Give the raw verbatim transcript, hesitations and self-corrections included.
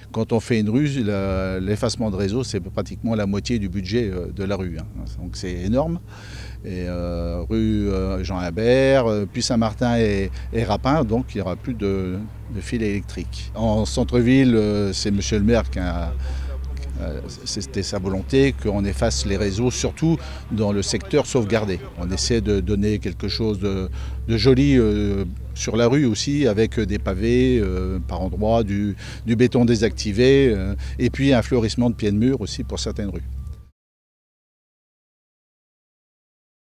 Quand on fait une rue, l'effacement de réseau, c'est pratiquement la moitié du budget de la rue. Hein. Donc c'est énorme. Et euh, rue euh, Jean Imbert, euh, puis Saint-Martin et, et Rapin, donc il n'y aura plus de, de fils électriques. En centre-ville, euh, c'est monsieur le maire qui a... Euh, C'était sa volonté qu'on efface les réseaux, surtout dans le secteur sauvegardé. On essaie de donner quelque chose de, de joli euh, sur la rue aussi, avec des pavés euh, par endroits, du, du béton désactivé, euh, et puis un fleurissement de pieds de mur aussi pour certaines rues.